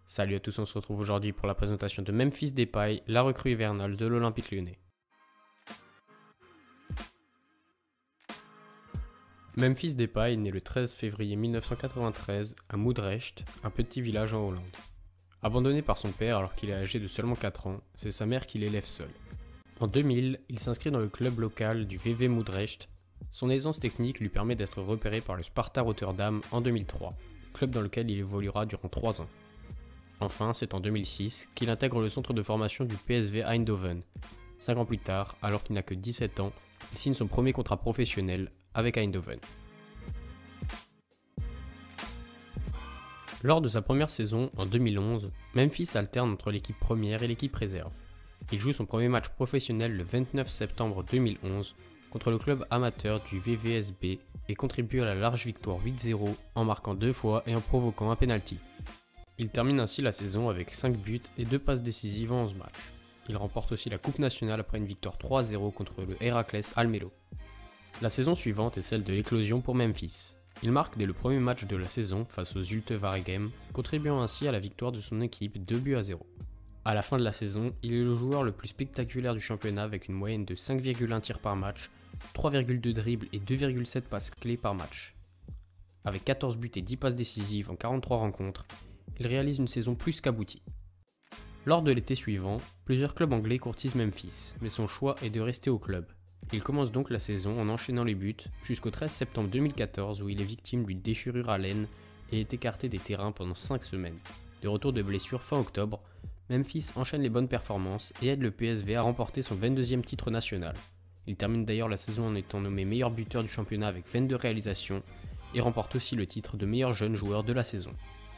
Salut à tous, on se retrouve aujourd'hui pour la présentation de Memphis Depay, la recrue hivernale de l'Olympique Lyonnais. Memphis Depay est né le 13 février 1993 à Moordrecht, un petit village en Hollande. Abandonné par son père alors qu'il est âgé de seulement 4 ans, c'est sa mère qui l'élève seule. En 2000, il s'inscrit dans le club local du VV Moordrecht. Son aisance technique lui permet d'être repéré par le Sparta Rotterdam en 2003, club dans lequel il évoluera durant 3 ans. Enfin, c'est en 2006 qu'il intègre le centre de formation du PSV Eindhoven. 5 ans plus tard, alors qu'il n'a que 17 ans, il signe son premier contrat professionnel avec Eindhoven. Lors de sa première saison, en 2011, Memphis alterne entre l'équipe première et l'équipe réserve. Il joue son premier match professionnel le 29 septembre 2011 contre le club amateur du VVSB et contribue à la large victoire 8-0 en marquant 2 fois et en provoquant un penalty. Il termine ainsi la saison avec 5 buts et 2 passes décisives en 11 matchs. Il remporte aussi la Coupe nationale après une victoire 3-0 contre le Heracles Almelo. La saison suivante est celle de l'éclosion pour Memphis. Il marque dès le premier match de la saison face aux Zulte Waregem, contribuant ainsi à la victoire de son équipe 2-0. À la fin de la saison, il est le joueur le plus spectaculaire du championnat avec une moyenne de 5,1 tirs par match, 3,2 dribbles et 2,7 passes clés par match. Avec 14 buts et 10 passes décisives en 43 rencontres, il réalise une saison plus qu'aboutie. Lors de l'été suivant, plusieurs clubs anglais courtisent Memphis, mais son choix est de rester au club. Il commence donc la saison en enchaînant les buts jusqu'au 13 septembre 2014 où il est victime d'une déchirure à l'aine et est écarté des terrains pendant 5 semaines. De retour de blessure fin octobre, Memphis enchaîne les bonnes performances et aide le PSV à remporter son 22e titre national. Il termine d'ailleurs la saison en étant nommé meilleur buteur du championnat avec 22 réalisations et remporte aussi le titre de meilleur jeune joueur de la saison.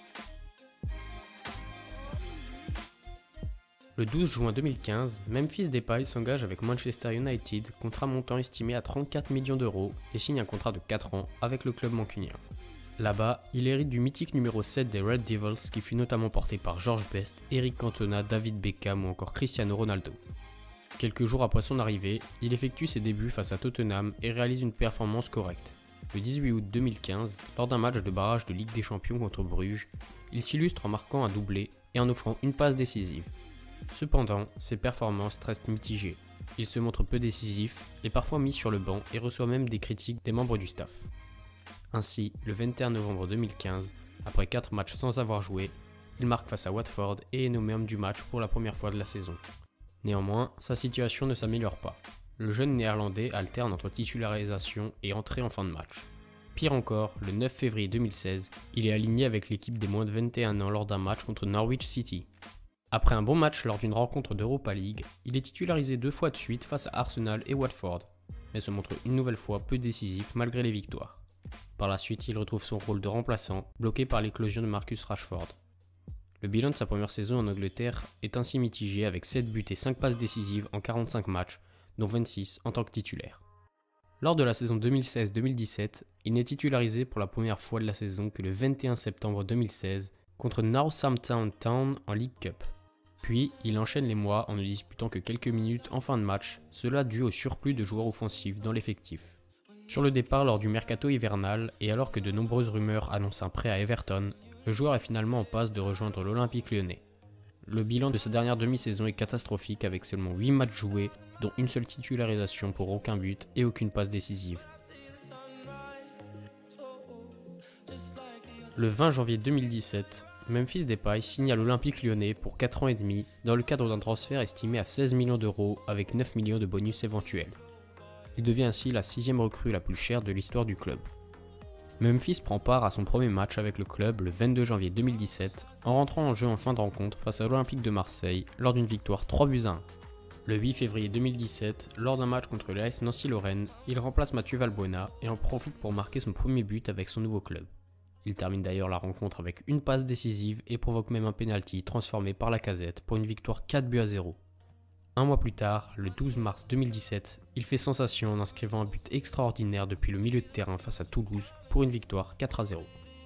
Le 12 juin 2015, Memphis Depay s'engage avec Manchester United, contrat montant estimé à 34 millions d'euros et signe un contrat de 4 ans avec le club mancunien. Là-bas, il hérite du mythique numéro 7 des Red Devils qui fut notamment porté par George Best, Eric Cantona, David Beckham ou encore Cristiano Ronaldo. Quelques jours après son arrivée, il effectue ses débuts face à Tottenham et réalise une performance correcte. Le 18 août 2015, lors d'un match de barrage de Ligue des Champions contre Bruges, il s'illustre en marquant un doublé et en offrant une passe décisive. Cependant, ses performances restent mitigées. Il se montre peu décisif, est parfois mis sur le banc et reçoit même des critiques des membres du staff. Ainsi, le 21 novembre 2015, après 4 matchs sans avoir joué, il marque face à Watford et est nommé homme du match pour la première fois de la saison. Néanmoins, sa situation ne s'améliore pas. Le jeune néerlandais alterne entre titularisation et entrée en fin de match. Pire encore, le 9 février 2016, il est aligné avec l'équipe des moins de 21 ans lors d'un match contre Norwich City. Après un bon match lors d'une rencontre d'Europa League, il est titularisé 2 fois de suite face à Arsenal et Watford, mais se montre une nouvelle fois peu décisif malgré les victoires. Par la suite, il retrouve son rôle de remplaçant, bloqué par l'éclosion de Marcus Rashford. Le bilan de sa première saison en Angleterre est ainsi mitigé avec 7 buts et 5 passes décisives en 45 matchs, dont 26 en tant que titulaire. Lors de la saison 2016-2017, il n'est titularisé pour la première fois de la saison que le 21 septembre 2016 contre Northampton Town en League Cup. Puis, il enchaîne les mois en ne disputant que quelques minutes en fin de match, cela dû au surplus de joueurs offensifs dans l'effectif. Sur le départ lors du mercato hivernal, et alors que de nombreuses rumeurs annoncent un prêt à Everton, le joueur est finalement en passe de rejoindre l'Olympique Lyonnais. Le bilan de sa dernière demi-saison est catastrophique avec seulement 8 matchs joués, dont une seule titularisation pour aucun but et aucune passe décisive. Le 20 janvier 2017, Memphis Depay signe à l'Olympique Lyonnais pour 4 ans et demi dans le cadre d'un transfert estimé à 16 millions d'euros avec 9 millions de bonus éventuels. Il devient ainsi la 6e recrue la plus chère de l'histoire du club. Memphis prend part à son premier match avec le club le 22 janvier 2017 en rentrant en jeu en fin de rencontre face à l'Olympique de Marseille lors d'une victoire 3-1. Le 8 février 2017, lors d'un match contre l'AS Nancy-Lorraine, il remplace Mathieu Valbuena et en profite pour marquer son premier but avec son nouveau club. Il termine d'ailleurs la rencontre avec une passe décisive et provoque même un penalty transformé par Lacazette pour une victoire 4-0. Un mois plus tard, le 12 mars 2017, il fait sensation en inscrivant un but extraordinaire depuis le milieu de terrain face à Toulouse pour une victoire 4-0.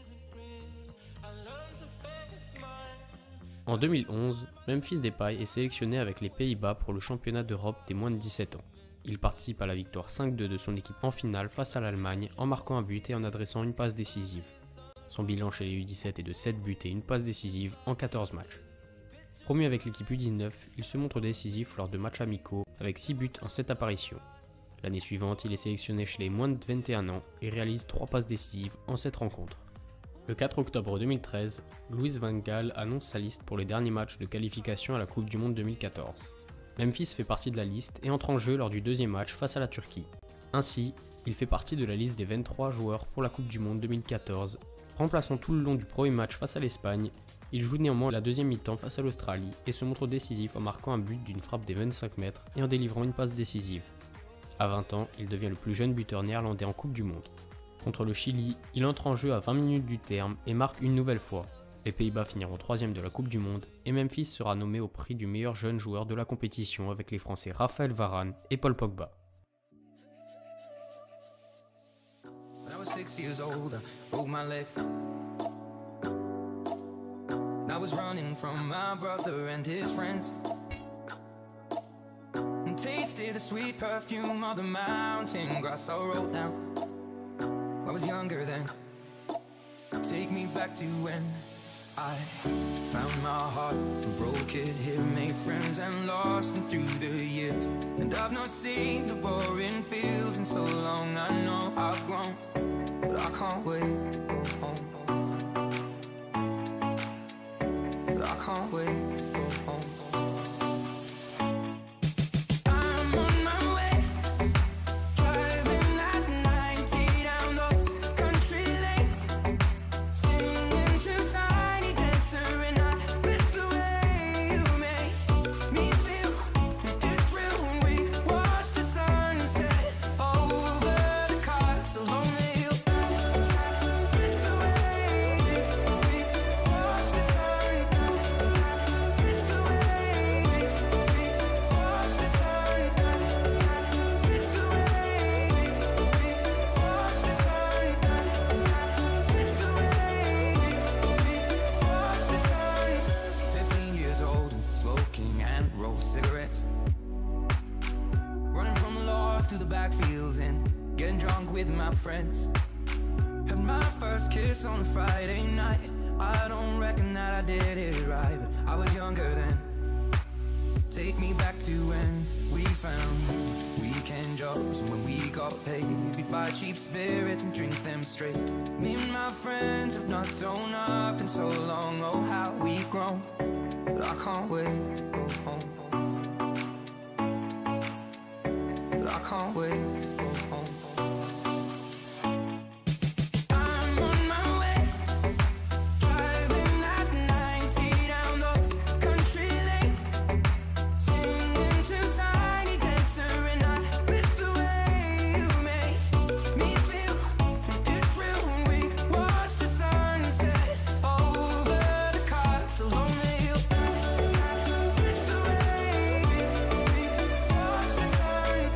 En 2011, Memphis Depay est sélectionné avec les Pays-Bas pour le championnat d'Europe des moins de 17 ans. Il participe à la victoire 5-2 de son équipe en finale face à l'Allemagne en marquant un but et en adressant une passe décisive. Son bilan chez les U17 est de 7 buts et une passe décisive en 14 matchs. Promu avec l'équipe U19, il se montre décisif lors de matchs amicaux avec 6 buts en 7 apparitions. L'année suivante, il est sélectionné chez les moins de 21 ans et réalise 3 passes décisives en 7 rencontres. Le 4 octobre 2013, Louis van Gaal annonce sa liste pour les derniers matchs de qualification à la Coupe du Monde 2014. Memphis fait partie de la liste et entre en jeu lors du deuxième match face à la Turquie. Ainsi, il fait partie de la liste des 23 joueurs pour la Coupe du Monde 2014. Remplaçant tout le long du premier match face à l'Espagne, il joue néanmoins la deuxième mi-temps face à l'Australie et se montre décisif en marquant un but d'une frappe des 25 mètres et en délivrant une passe décisive. À 20 ans, il devient le plus jeune buteur néerlandais en Coupe du Monde. Contre le Chili, il entre en jeu à 20 minutes du terme et marque une nouvelle fois. Les Pays-Bas finiront 3e de la Coupe du Monde et Memphis sera nommé au prix du meilleur jeune joueur de la compétition avec les Français Raphaël Varane et Paul Pogba. I was running from my brother and his friends and tasted the sweet perfume of the mountain grass I rolled down. I was younger then. Take me back to when I found my heart and broke it here, made friends and lost them through the years. And I've not seen the boring fields in so long. I know I've grown, but I can't wait to go home. I can't wait to go home. I'm on my way, driving at 90 down those country lanes, singing to Tiny Dancer, and I miss the way you make me feel. It's real when we watch the sunset over the castle on the hill. It's the way we watch the sun. Through the backfields and getting drunk with my friends. Had my first kiss on a Friday night. I don't reckon that I did it right, but I was younger then. Take me back to when we found weekend jobs, and when we got paid, we'd buy cheap spirits and drink them straight. Me and my friends have not thrown up in so long. Oh, how we've grown, but I can't wait to go home. I can't wait to go home. I'm on my way, driving at 90 down those country lanes, singing to Tiny Dancer, and I miss the way you make me feel. It's real when we watch the sunset over the castle on the hill. It's the way we watch the sun.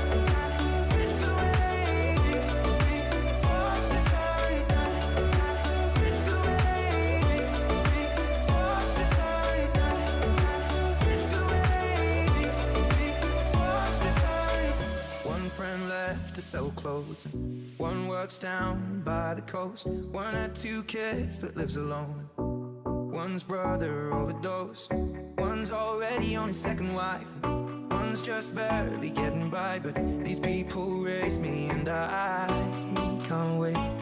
To sell clothes, and one works down by the coast. One had 2 kids but lives alone. One's brother overdosed. One's already on his 2nd wife. One's just barely getting by. But these people raised me, and I can't wait